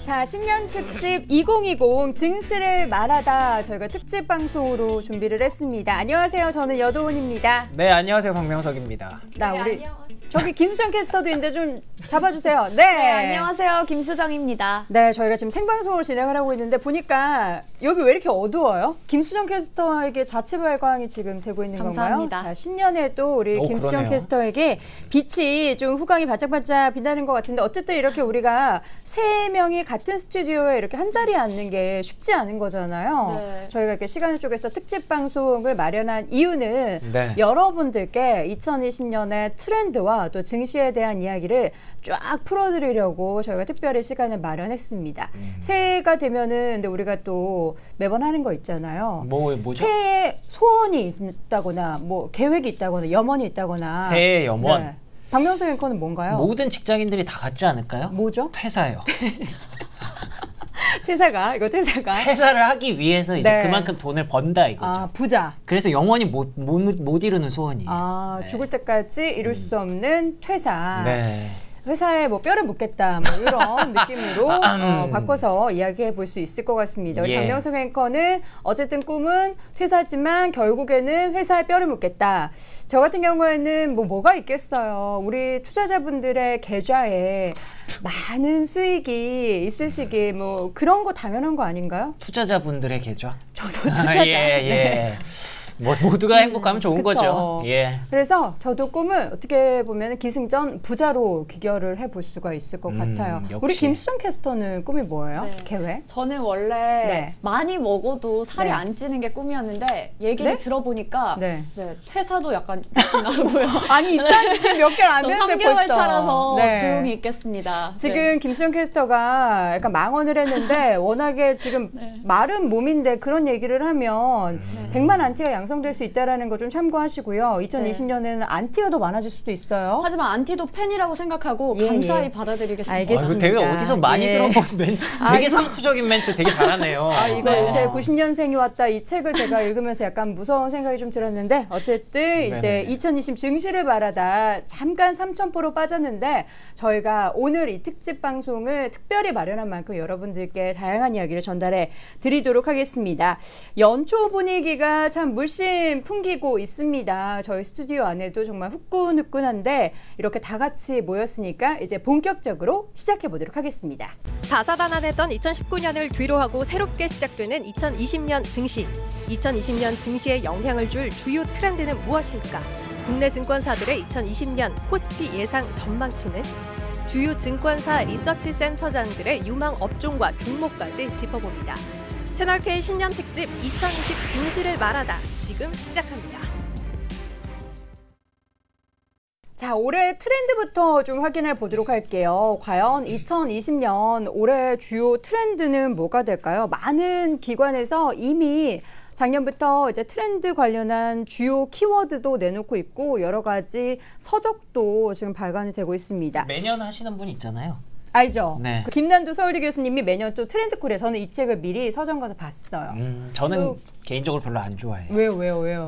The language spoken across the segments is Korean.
자, 신년 특집 2020 증시를 말하다 저희가 특집 방송으로 준비를 했습니다. 안녕하세요. 저는 여도은입니다. 네, 안녕하세요. 박명석입니다. 저기 김수정 캐스터도 있는데 좀 잡아주세요. 네. 네, 안녕하세요. 김수정입니다. 네, 저희가 지금 생방송으로 진행을 하고 있는데 보니까 여기 왜 이렇게 어두워요? 김수정 캐스터에게 자체 발광이 지금 되고 있는 감사합니다. 건가요? 자, 신년에도 우리 김수정 그러네요. 캐스터에게 빛이 좀 후광이 반짝반짝 빛나는 것 같은데 어쨌든 이렇게 우리가 세 명이 같은 스튜디오에 이렇게 한 자리에 앉는 게 쉽지 않은 거잖아요. 네. 저희가 이렇게 시간을 쪼개서 특집 방송을 마련한 이유는 네. 여러분들께 2020년의 트렌드와 또 증시에 대한 이야기를 쫙 풀어드리려고 저희가 특별히 시간을 마련했습니다. 새해가 되면은 근데 우리가 또 매번 하는 거 있잖아요. 뭐죠? 새해 소원이 있다거나 뭐 계획이 있다거나 염원이 있다거나. 새해 염원. 네. 박명수 앵커는 뭔가요? 모든 직장인들이 다 같지 않을까요? 뭐죠? 퇴사요. 퇴사가. 퇴사를 하기 위해서 이제 네. 그만큼 돈을 번다 이거죠. 아, 부자. 그래서 영원히 못 이루는 소원이에요. 아, 네. 죽을 때까지 이룰 수 없는 퇴사. 네. 회사에 뭐 뼈를 묻겠다 뭐 이런 느낌으로 바꿔서 이야기해 볼 수 있을 것 같습니다. 우리 예. 박명수 앵커는 어쨌든 꿈은 퇴사지만 결국에는 회사에 뼈를 묻겠다. 저 같은 경우에는 뭐가 있겠어요. 우리 투자자분들의 계좌에 많은 수익이 있으시길 뭐 그런 거 당연한 거 아닌가요? 투자자분들의 계좌. 저도 투자자. 예, 예. 네. 뭐 모두가 행복하면 좋은 그쵸. 거죠. 예. 그래서 저도 꿈을 어떻게 보면 기승전 부자로 귀결을 해볼 수가 있을 것 같아요. 역시. 우리 김수정 캐스터는 꿈이 뭐예요? 네. 계획? 저는 원래 네. 많이 먹어도 살이 네. 안 찌는 게 꿈이었는데 얘기를 네? 들어보니까 네. 퇴사도 약간 나고요. 아니 입사한 지 지금 몇 개월 안 저 됐는데 3개월 벌써. 차라서 네. 조용히 있겠습니다. 지금 네. 김수정 캐스터가 약간 망언을 했는데 워낙에 지금 네. 마른 몸인데 그런 얘기를 하면 100만 안티가 양성될 수 있다는 거 좀 참고하시고요. 2020년에는 안티가 더 많아질 수도 있어요. 하지만 안티도 팬이라고 생각하고 예, 감사히 예. 받아들이겠습니다. 알겠습니다. 되게 어디서 많이 예. 들어본 멘트. 되게 상투적인 멘트 되게 잘하네요. 이거 요새 90년생이 왔다 이 책을 제가 읽으면서 약간 무서운 생각이 좀 들었는데 어쨌든 이제 네네. 2020 증시를 말하다 잠깐 3,000% 빠졌는데 저희가 오늘 이 특집 방송을 특별히 마련한 만큼 여러분들께 다양한 이야기를 전달해 드리도록 하겠습니다. 연초 분위기가 참 물씬 풍기고 있습니다. 저희 스튜디오 안에도 정말 후끈후끈한데 이렇게 다 같이 모였으니까 이제 본격적으로 시작해 보도록 하겠습니다. 다사다난했던 2019년을 뒤로하고 새롭게 시작되는 2020년 증시. 2020년 증시에 영향을 줄 주요 트렌드는 무엇일까? 국내 증권사들의 2020년 코스피 예상 전망치는 주요 증권사 리서치 센터장들의 유망 업종과 종목까지 짚어봅니다. 채널K 신년 특집 2020 증시를 말하다 지금 시작합니다. 자, 올해 트렌드부터 좀 확인해 보도록 할게요. 과연 2020년 올해 주요 트렌드는 뭐가 될까요? 많은 기관에서 이미 작년부터 이제 트렌드 관련한 주요 키워드도 내놓고 있고 여러 가지 서적도 지금 발간이 되고 있습니다. 매년 하시는 분 있잖아요. 알죠? 네. 김난도 서울대 교수님이 매년 또 트렌드 코리아 저는 이 책을 미리 서점 가서 봤어요. 저는 개인적으로 별로 안 좋아해요. 왜요?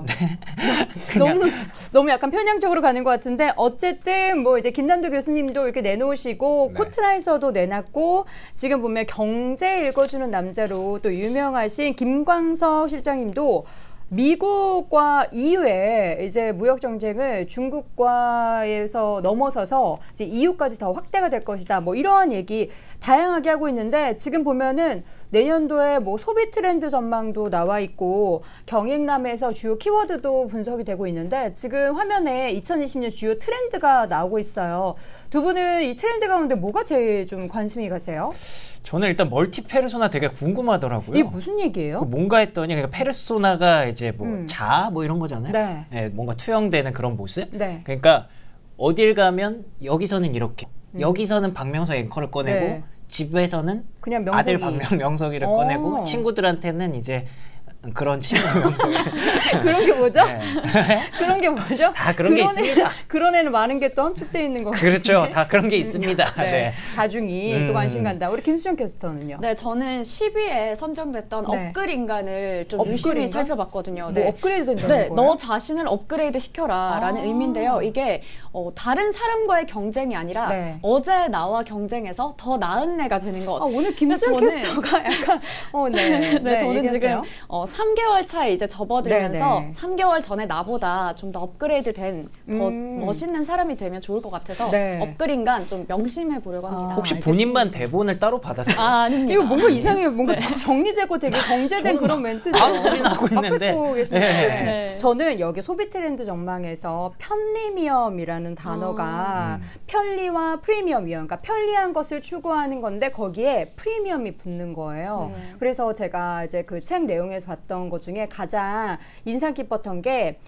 너무 약간 편향적으로 가는 것 같은데 어쨌든 뭐 이제 김난도 교수님도 이렇게 내놓으시고 네. 코트라에서도 내놨고 지금 보면 경제 읽어주는 남자로 또 유명하신 김광석 실장님도 미국과 EU의 이제 무역 정쟁을 중국과에서 넘어서서 이제 EU까지 더 확대가 될 것이다. 뭐 이러한 얘기 다양하게 하고 있는데 지금 보면은 내년도에 뭐 소비 트렌드 전망도 나와 있고 경익남에서 주요 키워드도 분석이 되고 있는데 지금 화면에 2020년 주요 트렌드가 나오고 있어요. 두 분은 이 트렌드 가운데 뭐가 제일 좀 관심이 가세요? 저는 일단 멀티 페르소나 되게 궁금하더라고요. 이게 무슨 얘기예요? 뭔가 했더니 그러니까 페르소나가 이제 뭐 자아 뭐 이런 거잖아요. 네. 네, 뭔가 투영되는 그런 모습. 네. 그러니까 어딜 가면 여기서는 이렇게, 여기서는 박명석 앵커를 꺼내고 네. 집에서는 그냥 명석이. 아들 명석이를 꺼내고 친구들한테는 이제 그런 친구명들. 그런 게 뭐죠? 네. 그런 게 뭐죠? 다 그런 게 있습니다. 그런 애는 많은 게 또 함축되어 있는 거 같아요. 그렇죠. 다 그런 게 있습니다. 네. 네. 다중이 또 관심 간다. 우리 김수정 캐스터는요? 네, 저는 10위에 선정됐던 네. 업글 인간을 좀 업글 유심히 인간? 살펴봤거든요. 뭐 업그레이드 된다는 네, 거예요? 너 자신을 업그레이드 시켜라라는 아. 의미인데요. 이게 다른 사람과의 경쟁이 아니라 네. 어제 나와 경쟁해서 더 나은 애가 되는 것. 오늘 김수정 그래서 저는- 캐스터가 약간 네, 저는 얘기하세요. 지금 3개월 차에 이제 접어들면서 네, 네. 3개월 전에 나보다 좀 더 업그레이드 된 더 음. 멋있는 사람이 되면 좋을 것 같아서 네. 업글인간 좀 명심해 보려고 합니다. 혹시 알겠습니다. 본인만 대본을 따로 받았어요? 아닙니다. 이거 뭔가 이상해요. 뭔가 정리되고 되게 정제된 저는 그런 멘트죠. 아무 소리 나고 있는데. 갖고 계시는데. 네. 저는 여기 소비 트렌드 전망에서 편리미엄이라는 단어가 편리와 프리미엄이요. 그러니까 편리한 것을 추구하는 건데 거기에 프리미엄이 붙는 거예요. 네. 그래서 제가 이제 그 책 내용에서 봤던 것 중에 가장 인상 깊었던 게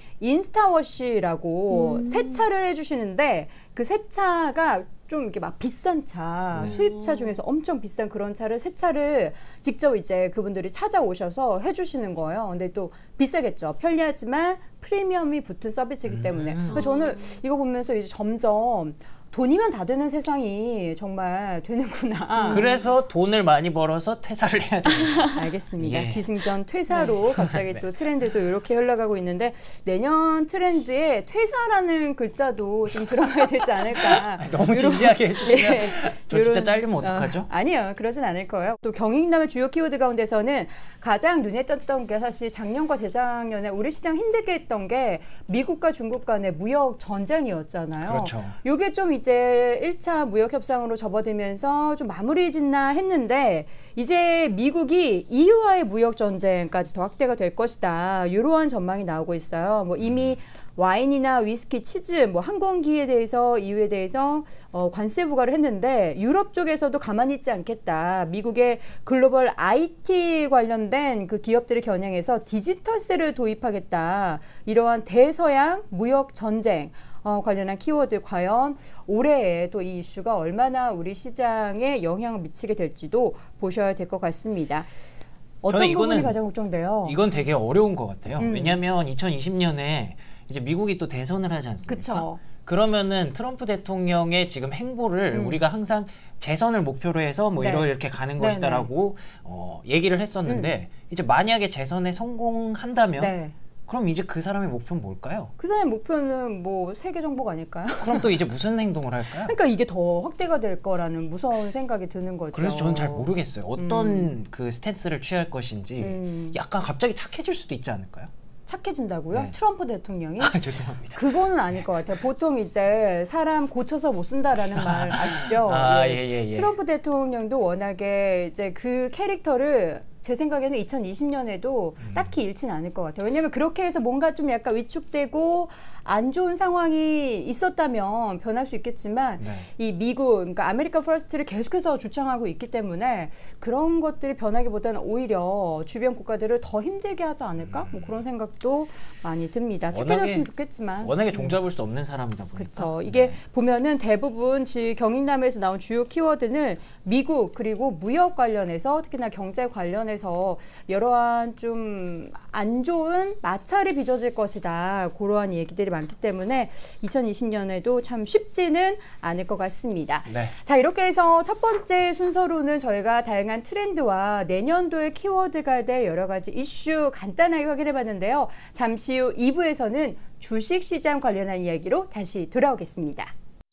인스타워시라고 세차를 해주시는데 그 세차가 좀 이렇게 막 비싼 차, 수입차 중에서 엄청 비싼 그런 차를 세차를 직접 이제 그분들이 찾아오셔서 해주시는 거예요. 근데 또 비싸겠죠. 편리하지만 프리미엄이 붙은 서비스이기 때문에. 그래서 저는 이거 보면서 이제 점점 돈이면 다 되는 세상이 정말 되는구나. 그래서 돈을 많이 벌어서 퇴사를 해야 됩니다. 알겠습니다. 예. 기승전 퇴사로 갑자기 또 트렌드도 이렇게 흘러가고 있는데 내년 트렌드에 퇴사라는 글자도 좀 들어가야 되지 않을까. 너무 진지하게 해주시면 예, 저 진짜 요런- 잘리면 어떡하죠? 아니요. 그러진 않을 거예요. 또 경익남의 주요 키워드 가운데서는 가장 눈에 띄었던 게 사실 작년과 재작년에 우리 시장 힘들게 했던 게 미국과 중국 간의 무역 전쟁이었잖아요. 그렇죠. 요게 좀 이제 1차 무역 협상으로 접어들면서 좀 마무리 짓나 했는데 이제 미국이 EU와의 무역 전쟁까지 더 확대가 될 것이다. 이러한 전망이 나오고 있어요. 뭐 이미 와인이나 위스키, 치즈, 뭐 항공기에 대해서 EU에 대해서 관세 부과를 했는데 유럽 쪽에서도 가만히 있지 않겠다. 미국의 글로벌 IT 관련된 그 기업들을 겨냥해서 디지털세를 도입하겠다. 이러한 대서양 무역 전쟁 관련한 키워드 과연 올해에 또 이 이슈가 얼마나 우리 시장에 영향을 미치게 될지도 보셔야 될 것 같습니다. 어떤 저는 부분이 이거는 가장 걱정돼요? 이건 되게 어려운 것 같아요. 음. 왜냐하면 2020년에 이제 미국이 또 대선을 하지 않습니까? 그쵸. 그러면은 트럼프 대통령의 지금 행보를 우리가 항상 재선을 목표로 해서 뭐 네. 이렇게 가는 네, 것이다라고 얘기를 했었는데 이제 만약에 재선에 성공한다면 네. 그럼 이제 그 사람의 목표는 뭘까요? 그 사람의 목표는 뭐 세계 정복 아닐까요? 그럼 또 이제 무슨 행동을 할까요? 그러니까 이게 더 확대가 될 거라는 무서운 생각이 드는 거죠. 그래서 저는 잘 모르겠어요. 어떤 그 스탠스를 취할 것인지 약간 갑자기 착해질 수도 있지 않을까요? 착해진다고요? 네. 트럼프 대통령이? 아, 죄송합니다. 그거는 아닐 것 같아요. 보통 이제 사람 고쳐서 못 쓴다라는 말 아시죠? 아, 예. 트럼프 대통령도 워낙에 이제 그 캐릭터를 제 생각에는 2020년에도 딱히 잃지는 않을 것 같아요. 왜냐하면 그렇게 해서 뭔가 좀 약간 위축되고 안 좋은 상황이 있었다면 변할 수 있겠지만 네. 이 미국, 그러니까 아메리카 퍼스트를 계속해서 주창하고 있기 때문에 그런 것들이 변하기보다는 오히려 주변 국가들을 더 힘들게 하지 않을까? 뭐 그런 생각도 많이 듭니다. 착해졌으면 좋겠지만. 워낙에 종잡을 수 없는 사람이다 보니까. 그렇죠. 이게 보면은 대부분 경익남에서 나온 주요 키워드는 미국 그리고 무역 관련해서 특히나 경제 관련해서 여러한 좀 안 좋은 마찰이 빚어질 것이다. 그러한 얘기들이 많기 때문에 2020년에도 참 쉽지는 않을 것 같습니다. 네. 자, 이렇게 해서 첫 번째 순서로는 저희가 다양한 트렌드와 내년도의 키워드가 될 여러 가지 이슈 간단하게 확인해 봤는데요. 잠시 후 2부에서는 주식시장 관련한 이야기로 다시 돌아오겠습니다.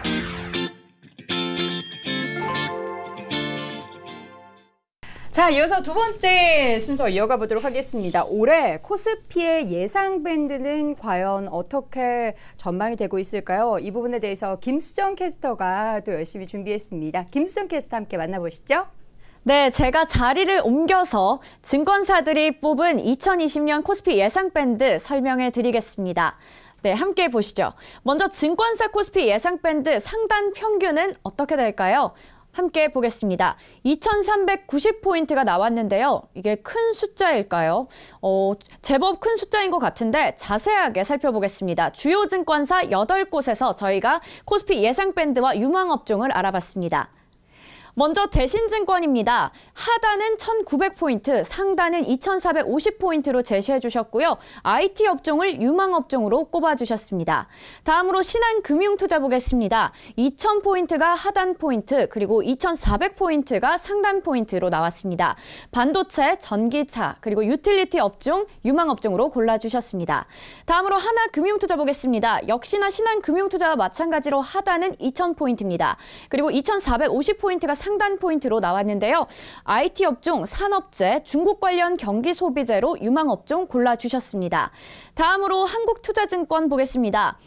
자, 이어서 두 번째 순서 이어가 보도록 하겠습니다. 올해 코스피의 예상 밴드는 과연 어떻게 전망이 되고 있을까요? 이 부분에 대해서 김수정 캐스터가 또 열심히 준비했습니다. 김수정 캐스터 함께 만나보시죠. 네, 제가 자리를 옮겨서 증권사들이 뽑은 2020년 코스피 예상 밴드 설명해 드리겠습니다. 네, 함께 보시죠. 먼저 증권사 코스피 예상 밴드 상단 평균은 어떻게 될까요? 함께 보겠습니다. 2,390포인트가 나왔는데요. 이게 큰 숫자일까요? 제법 큰 숫자인 것 같은데 자세하게 살펴보겠습니다. 주요 증권사 8곳에서 저희가 코스피 예상 밴드와 유망 업종을 알아봤습니다. 먼저 대신증권입니다. 하단은 1,900포인트, 상단은 2,450포인트로 제시해 주셨고요. IT 업종을 유망업종으로 꼽아주셨습니다. 다음으로 신한금융투자 보겠습니다. 2,000포인트가 하단 포인트, 그리고 2,400포인트가 상단 포인트로 나왔습니다. 반도체, 전기차, 그리고 유틸리티 업종, 유망업종으로 골라주셨습니다. 다음으로 하나금융투자 보겠습니다. 역시나 신한금융투자와 마찬가지로 하단은 2,000포인트입니다. 그리고 2,450포인트가 상단 포인트로 나왔는데요. IT 업종, 산업재, 중국 관련 경기 소비재로 유망업종 골라주셨습니다. 다음으로 한국투자증권 보겠습니다.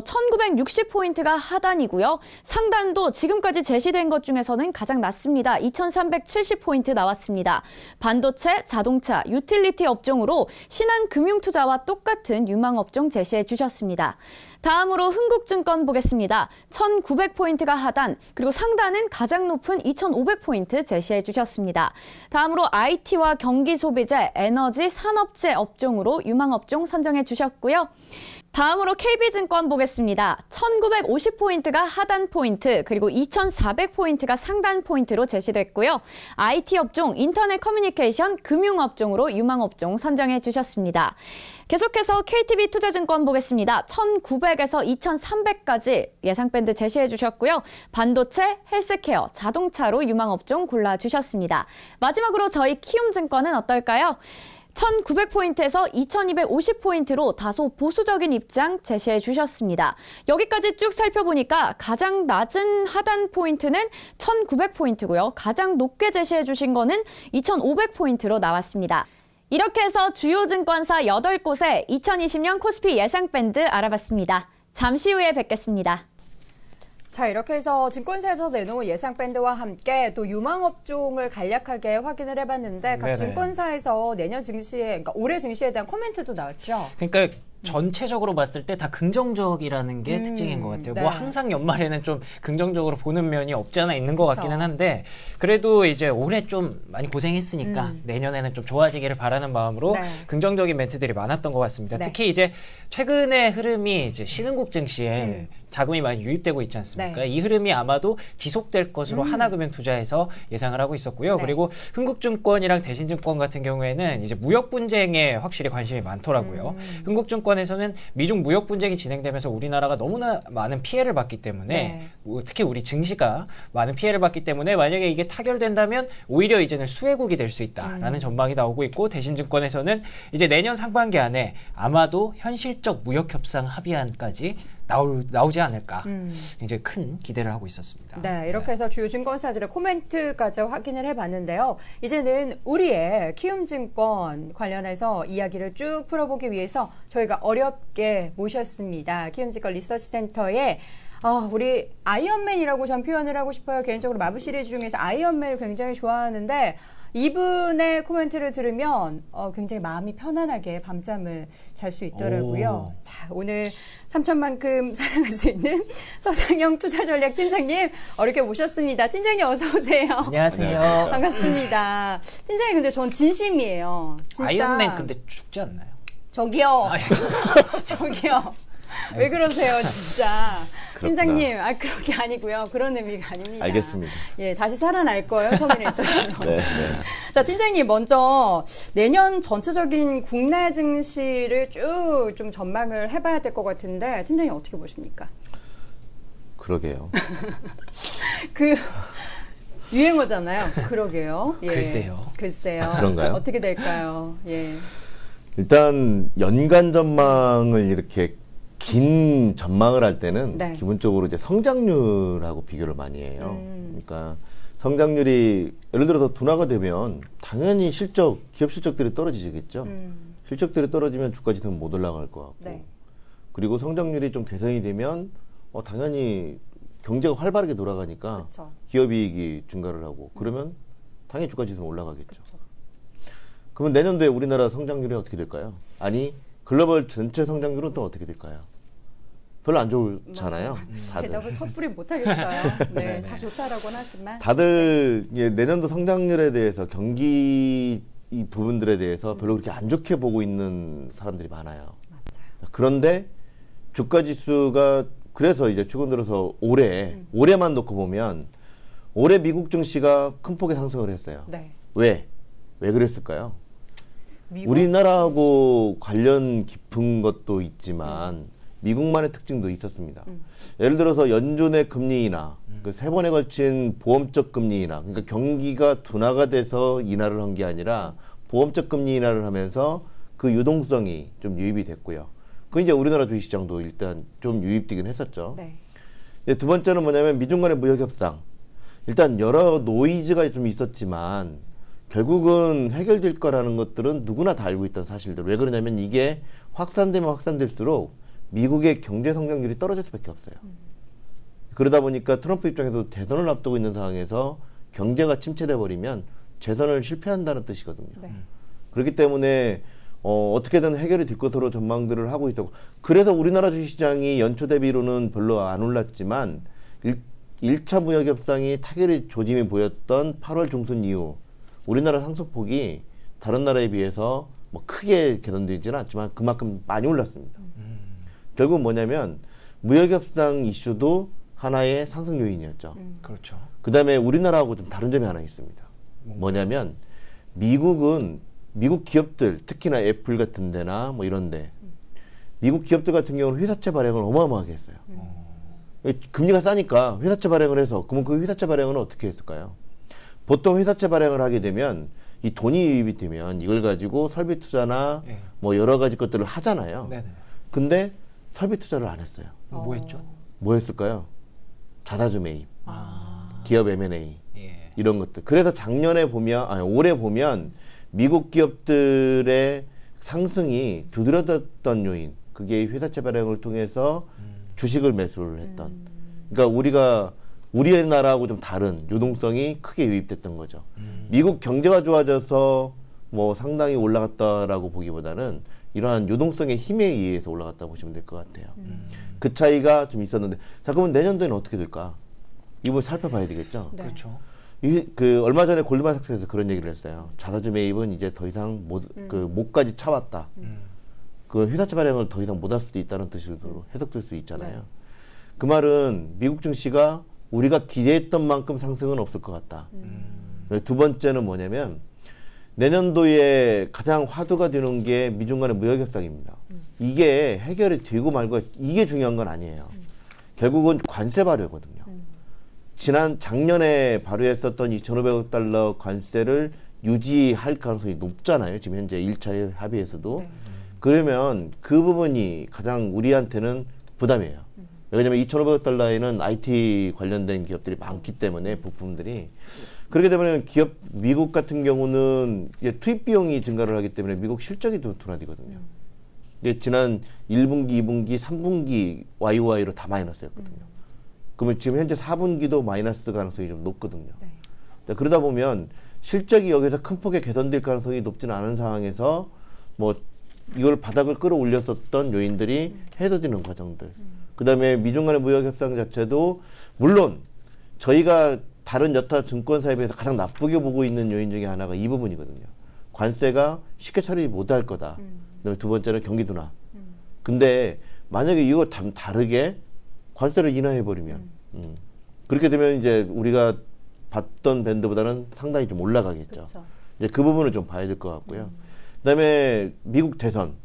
1,960포인트가 하단이고요. 상단도 지금까지 제시된 것 중에서는 가장 낮습니다. 2,370포인트 나왔습니다. 반도체, 자동차, 유틸리티 업종으로 신한금융투자와 똑같은 유망업종 제시해 주셨습니다. 다음으로 흥국증권 보겠습니다. 1,900포인트가 하단, 그리고 상단은 가장 높은 2,500포인트 제시해 주셨습니다. 다음으로 IT와 경기소비재, 에너지, 산업재 업종으로 유망업종 선정해 주셨고요. 다음으로 KB증권 보겠습니다. 1,950포인트가 하단 포인트, 그리고 2,400포인트가 상단 포인트로 제시됐고요. IT 업종, 인터넷 커뮤니케이션, 금융업종으로 유망업종 선정해 주셨습니다. 계속해서 KTB 투자증권 보겠습니다. 1,900에서 2,300까지 예상밴드 제시해 주셨고요. 반도체, 헬스케어, 자동차로 유망업종 골라주셨습니다. 마지막으로 저희 키움증권은 어떨까요? 1,900포인트에서 2,250포인트로 다소 보수적인 입장 제시해 주셨습니다. 여기까지 쭉 살펴보니까 가장 낮은 하단 포인트는 1,900포인트고요. 가장 높게 제시해 주신 거는 2,500포인트로 나왔습니다. 이렇게 해서 주요 증권사 8곳의 2020년 코스피 예상밴드 알아봤습니다. 잠시 후에 뵙겠습니다. 자, 이렇게 해서 증권사에서 내놓은 예상밴드와 함께 또 유망업종을 간략하게 확인을 해봤는데 각 증권사에서 내년 증시에, 그러니까 올해 증시에 대한 코멘트도 나왔죠. 그러니까 전체적으로 봤을 때 다 긍정적이라는 게 특징인 것 같아요. 네. 뭐 항상 연말에는 좀 긍정적으로 보는 면이 없지 않아 있는 것 같기는 한데 그래도 이제 올해 좀 많이 고생했으니까 내년에는 좀 좋아지기를 바라는 마음으로 긍정적인 멘트들이 많았던 것 같습니다. 특히 이제 최근의 흐름이 이제 신흥국 증시에 자금이 많이 유입되고 있지 않습니까? 이 흐름이 아마도 지속될 것으로 하나금융투자에서 예상을 하고 있었고요. 그리고 흥국증권이랑 대신증권 같은 경우에는 이제 무역 분쟁에 확실히 관심이 많더라고요. 흥국증권에서는 미중 무역 분쟁이 진행되면서 우리나라가 너무나 많은 피해를 봤기 때문에 특히 우리 증시가 많은 피해를 봤기 때문에 만약에 이게 타결된다면 오히려 이제는 수혜국이 될 수 있다라는 전망이 나오고 있고 대신증권에서는 이제 내년 상반기 안에 아마도 현실적 무역 협상 합의안까지 나오지 않을까 이제 큰 기대를 하고 있었습니다. 네, 이렇게 해서 주요 증권사들의 코멘트까지 확인을 해봤는데요. 이제는 우리의 키움증권 관련해서 이야기를 쭉 풀어보기 위해서 저희가 어렵게 모셨습니다. 키움증권 리서치센터의 우리 아이언맨이라고 전 표현을 하고 싶어요. 개인적으로 마블 시리즈 중에서 아이언맨을 굉장히 좋아하는데 이분의 코멘트를 들으면 굉장히 마음이 편안하게 밤잠을 잘 수 있더라고요. 자, 오늘 3천만큼 사랑할 수 있는 서장영 투자전략팀장님 어렵게 모셨습니다. 팀장님 어서 오세요. 안녕하세요. 반갑습니다. 팀장님 근데 전 진심이에요. 진짜. 아이언맨 근데 죽지 않나요? 저기요. 저기요. 왜 그러세요, 진짜. 팀장님, 그런 게 아니고요. 그런 의미가 아닙니다. 알겠습니다. 예, 다시 살아날 거예요, 터미네이터처럼. 네. 자, 팀장님, 먼저 내년 전체적인 국내 증시를 쭉 좀 전망을 해봐야 될 것 같은데, 팀장님 어떻게 보십니까? 그러게요. 유행어잖아요. 그러게요. 예. 글쎄요. 그런가요? 어떻게 될까요? 예. 일단 연간 전망을 이렇게 긴 전망을 할 때는 기본적으로 이제 성장률하고 비교를 많이 해요. 그러니까 성장률이 예를 들어서 둔화가 되면 당연히 기업 실적들이 떨어지겠죠. 실적들이 떨어지면 주가 지수는 못 올라갈 것 같고. 그리고 성장률이 좀 개선이 되면 당연히 경제가 활발하게 돌아가니까 기업 이익이 증가를 하고 그러면 당연히 주가 지수는 올라가겠죠. 그러면 내년도에 우리나라 성장률이 어떻게 될까요? 아니 글로벌 전체 성장률은 또 어떻게 될까요? 별로 안 좋잖아요. 다들. 대답을 섣불리 못하겠어요. 네, 다 좋다라고는 하지만. 다들 내년도 성장률에 대해서 경기 이 부분들에 대해서 별로 그렇게 안 좋게 보고 있는 사람들이 많아요. 맞아요. 그런데 주가 지수가 그래서 이제 최근 들어서 올해만 놓고 보면 올해 미국 증시가 큰 폭의 상승을 했어요. 네. 왜 그랬을까요? 미국? 우리나라하고 관련 깊은 것도 있지만 미국만의 특징도 있었습니다. 예를 들어서 연준의 금리 인하, 그 3번에 걸친 보험적 금리 인하, 그러니까 경기가 둔화가 돼서 인하를 한 게 아니라 보험적 금리 인하를 하면서 그 유동성이 좀 유입이 됐고요. 그 이제 우리나라 주식시장도 일단 좀 유입되긴 했었죠. 네. 두 번째는 뭐냐면 미중 간의 무역 협상. 일단 여러 노이즈가 좀 있었지만 결국은 해결될 거라는 것들은 누구나 다 알고 있던 사실들. 왜 그러냐면 이게 확산되면 확산될수록 미국의 경제 성장률이 떨어질 수밖에 없어요. 그러다 보니까 트럼프 입장에서 대선을 앞두고 있는 상황에서 경제가 침체돼 버리면 재선을 실패한다는 뜻이거든요. 네. 그렇기 때문에 어떻게든 해결이 될 것으로 전망들을 하고 있었고, 그래서 우리나라 주식시장이 연초 대비로는 별로 안 올랐지만 1차 무역협상이 타결의 조짐이 보였던 8월 중순 이후 우리나라 상승폭이 다른 나라에 비해서 뭐 크게 개선되지는 않지만 그만큼 많이 올랐습니다. 결국 뭐냐면 무역협상 이슈도 하나의 상승 요인이었죠. 그렇죠. 그 다음에 우리나라하고 좀 다른 점이 하나 있습니다. 뭐냐면 미국은 미국 기업들, 특히나 애플 같은 데나 뭐 이런데 미국 기업들 같은 경우는 회사채 발행을 어마어마하게 했어요. 금리가 싸니까 회사채 발행을 해서, 그러면 그 회사채 발행은 어떻게 했을까요? 보통 회사채 발행을 하게 되면 이 돈이 유입이 되면 이걸 가지고 설비 투자나 네. 뭐 여러 가지 것들을 하잖아요. 네네. 근데 설비 투자를 안 했어요. 뭐 했죠? 뭐 했을까요? 자사주 매입, 기업 M&A 예. 이런 것들. 그래서 작년에 보면, 올해 보면 미국 기업들의 상승이 두드러졌던 요인, 그게 회사채 발행을 통해서 주식을 매수를 했던. 그러니까 우리나라하고 좀 다른 유동성이 크게 유입됐던 거죠. 미국 경제가 좋아져서 뭐 상당히 올라갔다라고 보기보다는 이러한 유동성의 힘에 의해서 올라갔다고 보시면 될 것 같아요. 그 차이가 좀 있었는데, 자, 그러면 내년도에는 어떻게 될까? 이걸 살펴봐야 되겠죠. 네. 그렇죠. 그 얼마 전에 골드만삭스에서 그런 얘기를 했어요. 자사주 매입은 이제 더 이상 목까지 차왔다. 그 회사채 발행을 더 이상 못할 수도 있다는 뜻으로 해석될 수 있잖아요. 네. 그 말은 미국 증시가 우리가 기대했던 만큼 상승은 없을 것 같다. 두 번째는 뭐냐면 내년도에 가장 화두가 되는 게 미중 간의 무역 협상입니다. 이게 해결이 되고 말고 이게 중요한 건 아니에요. 결국은 관세 발효거든요. 작년에 발효했었던 2,500억 달러 관세를 유지할 가능성이 높잖아요. 지금 현재 1차 합의에서도. 네. 그러면 그 부분이 가장 우리한테는 부담이에요. 왜냐하면 2,500억 달러에는 IT 관련된 기업들이 많기 때문에 부품들이. 그렇게 되면 미국 같은 경우는 투입 비용이 증가를 하기 때문에 미국 실적이 둔화되거든요. 지난 1분기, 2분기, 3분기 YOY로 다 마이너스였거든요. 그러면 지금 현재 4분기도 마이너스 가능성이 좀 높거든요. 네. 그러다 보면 실적이 여기서 큰 폭의 개선될 가능성이 높지는 않은 상황에서 뭐 이걸 바닥을 끌어올렸었던 요인들이 해소되는 과정들. 그다음에 미중 간의 무역 협상 자체도 물론 저희가 다른 여타 증권사에 비해서 가장 나쁘게 보고 있는 요인 중에 하나가 이 부분이거든요. 관세가 쉽게 처리 못할 거다. 그다음에 두 번째는 경기 둔화. 근데 만약에 이거 다르게 관세를 인하해버리면 그렇게 되면 이제 우리가 봤던 밴드보다는 상당히 좀 올라가겠죠. 그쵸. 이제 그 부분을 좀 봐야 될 것 같고요. 그다음에 미국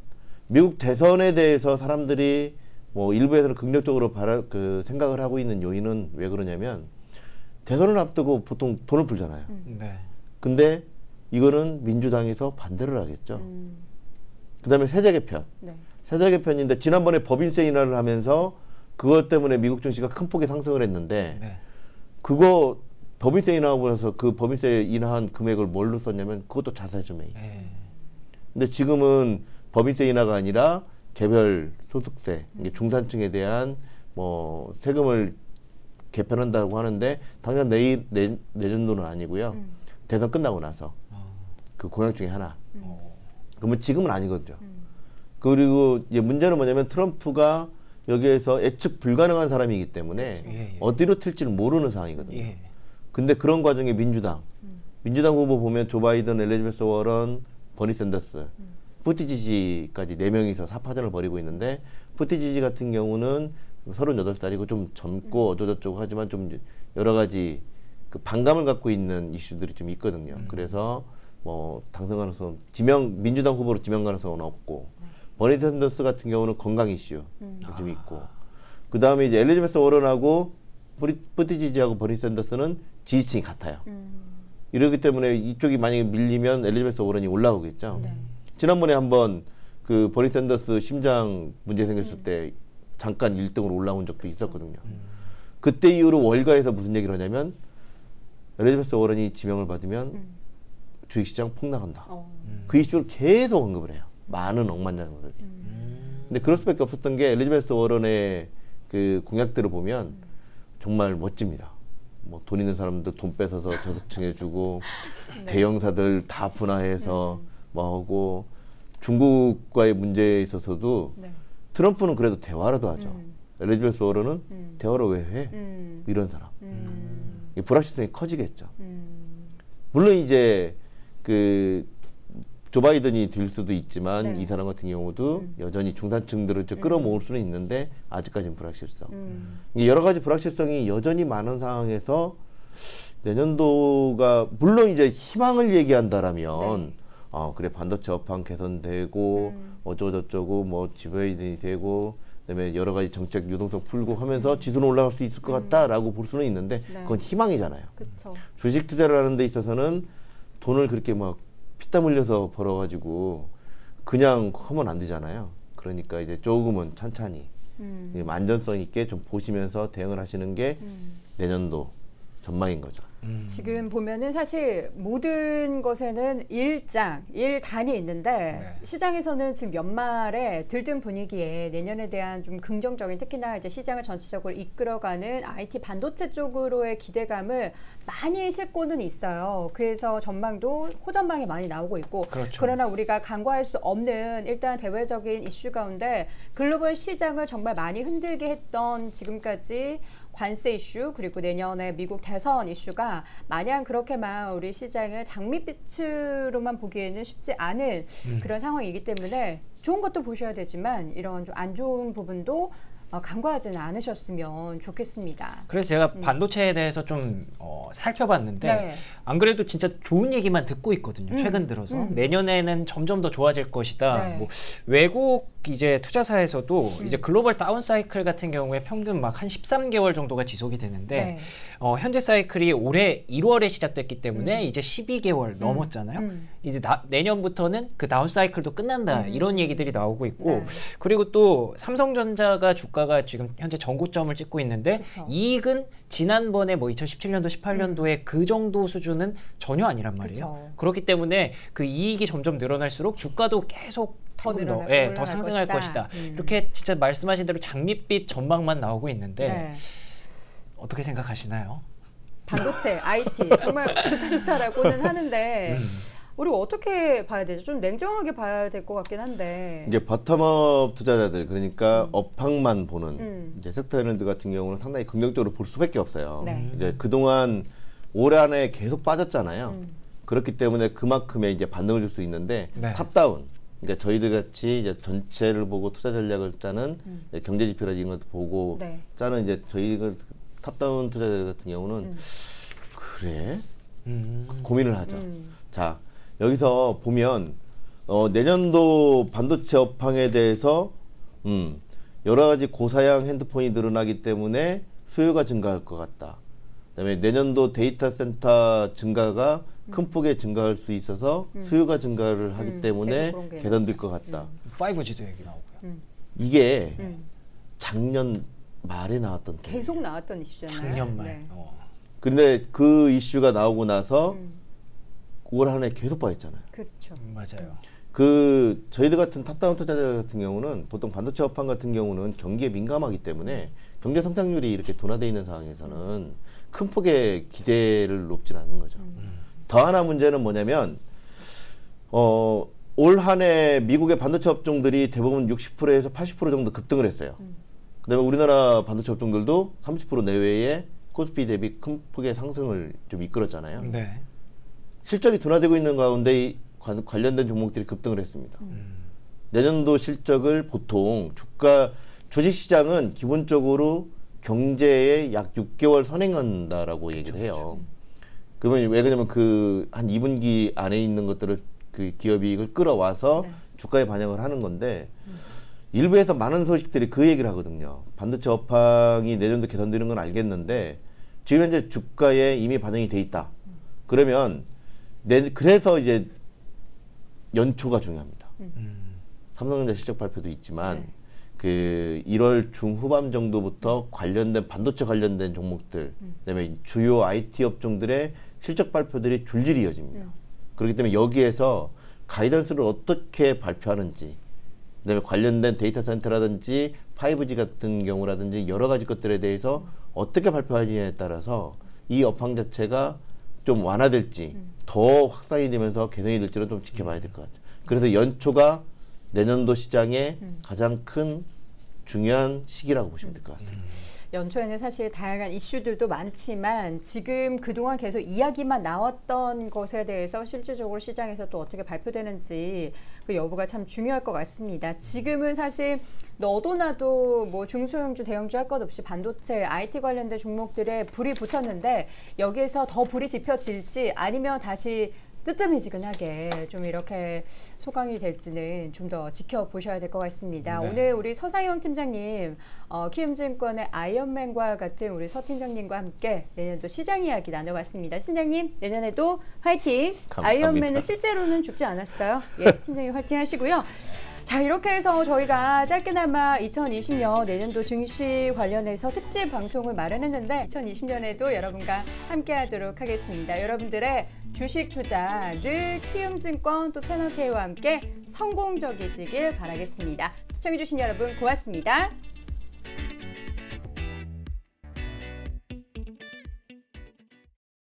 대선에 대해서 사람들이 뭐 일부에서는 긍정적으로 생각을 하고 있는 요인은 왜 그러냐면 대선을 앞두고 보통 돈을 풀잖아요. 네. 근데 이거는 민주당에서 반대를 하겠죠. 그다음에 세제 개편. 네. 세제 개편인데 지난번에 법인세 인하를 하면서 그것 때문에 미국 증시가 큰 폭의 상승을 했는데 네. 그거 법인세 인하하고 나서 그 법인세 인하한 금액을 뭘로 썼냐면 그것도 자사주 매입. 네. 근데 지금은 법인세 인하가 아니라 개별 소득세, 이게 중산층에 대한 뭐 세금을 개편한다고 하는데 당장 내년도는 아니고요. 대선 끝나고 나서 그 공약 중에 하나. 그러면 지금은 아니거든요. 그리고 이제 문제는 뭐냐면 트럼프가 여기에서 예측 불가능한 사람이기 때문에 예. 어디로 튈지는 모르는 상황이거든요. 예. 근데 그런 과정에 민주당 후보 보면 조 바이든, 엘리자베스 워런, 버니 샌더스, 푸티지지까지 4명이서 사파전을 벌이고 있는데 푸티지지 같은 경우는 38살이고 좀 젊고 어쩌고저쩌고 하지만 좀 여러 가지 그 반감을 갖고 있는 이슈들이 좀 있거든요. 그래서 뭐 당선 가능성 민주당 후보로 지명 가능성은 없고 버니 샌더스 같은 경우는 건강 이슈 좀 있고 그 다음에 이제 엘리자베스 워런하고 부티지지하고 버니 샌더스는 지지층이 같아요. 이러기 때문에 이쪽이 만약에 밀리면 엘리자베스 워런이 올라오겠죠. 지난번에 한번 그 버니 샌더스 심장 문제 생겼을 때 잠깐 1등으로 올라온 적도 있었거든요. 그때 이후로 월가에서 무슨 얘기를 하냐면 엘리자베스 워런이 지명을 받으면 주식시장 폭락한다. 그 이슈를 계속 언급을 해요. 많은 억만장자들이. 근데 그럴 수밖에 없었던 게 엘리자베스 워런의 그 공약들을 보면 정말 멋집니다. 뭐 돈 있는 사람들 돈 뺏어서 저소층에 주고 대형사들 다 분화해서 뭐 하고 중국과의 문제에 있어서도 트럼프는 그래도 대화라도 하죠. 엘리자베스 워런은 대화를 왜 해? 이런 사람. 불확실성이 커지겠죠. 물론 이제 그 조 바이든이 될 수도 있지만 이 사람 같은 경우도 여전히 중산층들을 끌어모을 수는 있는데 아직까지는 불확실성. 여러 가지 불확실성이 여전히 많은 상황에서 내년도가 물론 이제 희망을 얘기한다라면 그래 반도체 업황 개선되고 어쩌고저쩌고 뭐 지바이든이 되고 그다음에 여러 가지 정책 유동성 풀고 하면서 지수는 올라갈 수 있을 것 같다라고 볼 수는 있는데 그건 희망이잖아요. 그쵸. 주식 투자를 하는 데 있어서는 돈을 그렇게 막 피땀 흘려서 벌어가지고 그냥 하면 안 되잖아요. 그러니까 이제 조금은 천천히 안전성 있게 좀 보시면서 대응을 하시는 게 내년도 전망인 거죠. 지금 보면은 사실 모든 것에는 일단이 있는데 시장에서는 지금 연말에 들뜬 분위기에 내년에 대한 좀 긍정적인 특히나 이제 시장을 전체적으로 이끌어가는 IT 반도체 쪽으로의 기대감을 많이 싣고는 있어요. 그래서 전망도 호전망이 많이 나오고 있고 그러나 우리가 간과할 수 없는 일단 대외적인 이슈 가운데 글로벌 시장을 정말 많이 흔들게 했던 지금까지 관세 이슈 그리고 내년에 미국 대선 이슈가 마냥 그렇게만 우리 시장을 장밋빛으로만 보기에는 쉽지 않은 그런 상황이기 때문에 좋은 것도 보셔야 되지만 이런 좀 안 좋은 부분도 간과하지는 않으셨으면 좋겠습니다. 그래서 제가 반도체에 대해서 좀 살펴봤는데 안 그래도 진짜 좋은 얘기만 듣고 있거든요. 최근 들어서 내년에는 점점 더 좋아질 것이다. 뭐 외국 이제 투자사에서도 이제 글로벌 다운 사이클 같은 경우에 평균 막 한 13개월 정도가 지속이 되는데 현재 사이클이 올해 1월에 시작됐기 때문에 이제 12개월 넘었잖아요. 이제 내년부터는 그 다운 사이클도 끝난다 이런 얘기들이 나오고 있고 그리고 또 삼성전자가 주가가 지금 현재 전고점을 찍고 있는데 이익은 지난번에 뭐 2017년도 18년도에 그 정도 수준은 전혀 아니란 말이에요. 그렇기 때문에 그 이익이 점점 늘어날수록 주가도 계속 더 상승할 것이다. 이렇게 진짜 말씀하신 대로 장밋빛 전망만 나오고 있는데 어떻게 생각하시나요? 반도체, IT 정말 좋다라고는 하는데 우리가 어떻게 봐야 되죠? 좀 냉정하게 봐야 될 것 같긴 한데. 이제 버텀업 투자자들 그러니까 업황만 보는 이제 섹터애널들 같은 경우는 상당히 긍정적으로 볼 수밖에 없어요. 이제 그동안 올 한해 계속 빠졌잖아요. 그렇기 때문에 그만큼의 이제 반등을 줄 수 있는데 탑다운. 그러니까 저희들 같이 이제 전체를 보고 투자 전략을 짜는 경제 지표라 이런 것도 보고 짜는 이제 저희가 탑다운 투자자들 같은 경우는 그래 고민을 하죠. 자 여기서 보면 내년도 반도체 업황에 대해서 여러 가지 고사양 핸드폰이 늘어나기 때문에 수요가 증가할 것 같다. 그다음에 내년도 데이터 센터 증가가 큰 폭에 증가할 수 있어서 수요가 증가를 하기 때문에 개선될 것 같다. 5G도 얘기 나오고요. 이게 작년 말에 나왔던 계속 나왔던 이슈잖아요. 작년 말. 근데 그 이슈가 나오고 나서 올 한 해 계속 빠졌잖아요. 그렇죠. 맞아요. 그 저희들 같은 탑다운 투자자 같은 경우는 보통 반도체 업황 같은 경우는 경기에 민감하기 때문에 경제 성장률이 이렇게 둔화되어 있는 상황에서는 큰 폭의 기대를 놓지 않는 거죠. 더 하나 문제는 뭐냐면 올 한 해 미국의 반도체 업종들이 대부분 60%에서 80% 정도 급등을 했어요. 그다음에 우리나라 반도체 업종들도 30% 내외의 코스피 대비 큰 폭의 상승을 좀 이끌었잖아요. 실적이 둔화되고 있는 가운데 관련된 종목들이 급등을 했습니다. 내년도 실적을 보통 주식시장은 기본적으로 경제에 약 6개월 선행한다라고 얘기를 해요. 그러면 왜 그러냐면 그 한 2분기 안에 있는 것들을 그 기업이익을 끌어와서 네. 주가에 반영을 하는 건데 일부에서 많은 소식들이 그 얘기를 하거든요. 반도체 업황이 내년도 개선되는 건 알겠는데 지금 현재 주가에 이미 반영이 돼 있다. 그러면 그래서 이제 연초가 중요합니다. 삼성전자 실적 발표도 있지만 네. 그 1월 중후반 정도부터 관련된 반도체 관련된 종목들, 그다음에 주요 IT 업종들의 실적 발표들이 줄줄이 이어집니다. 그렇기 때문에 여기에서 가이던스를 어떻게 발표하는지, 그다음에 관련된 데이터 센터라든지 5G 같은 경우라든지 여러 가지 것들에 대해서 어떻게 발표하느냐에 따라서 이 업황 자체가 좀 완화될지 더 확산이 되면서 개선이 될지는 좀 지켜봐야 될 것 같아요. 그래서 연초가 내년도 시장의 가장 큰 중요한 시기라고 보시면 될 것 같습니다. 연초에는 사실 다양한 이슈들도 많지만 지금 그동안 계속 이야기만 나왔던 것에 대해서 실질적으로 시장에서 또 어떻게 발표되는지 그 여부가 참 중요할 것 같습니다. 지금은 사실 너도 나도 뭐 중소형주, 대형주 할 것 없이 반도체, IT 관련된 종목들에 불이 붙었는데 여기에서 더 불이 지펴질지 아니면 다시 뜨뜻미지근하게 좀 이렇게 소강이 될지는 좀 더 지켜보셔야 될 것 같습니다. 네. 오늘 우리 서상영 팀장님, 키움증권의 아이언맨과 같은 우리 서 팀장님과 함께 내년도 시장 이야기 나눠봤습니다. 팀장님, 내년에도 화이팅! 감사합니다. 아이언맨은 실제로는 죽지 않았어요. 예, 팀장님 화이팅 하시고요. 자, 이렇게 해서 저희가 짧게나마 2020년 내년도 증시 관련해서 특집 방송을 마련했는데 2020년에도 여러분과 함께하도록 하겠습니다. 여러분들의 주식 투자 늘 키움증권 또 채널K와 함께 성공적이시길 바라겠습니다. 시청해주신 여러분 고맙습니다.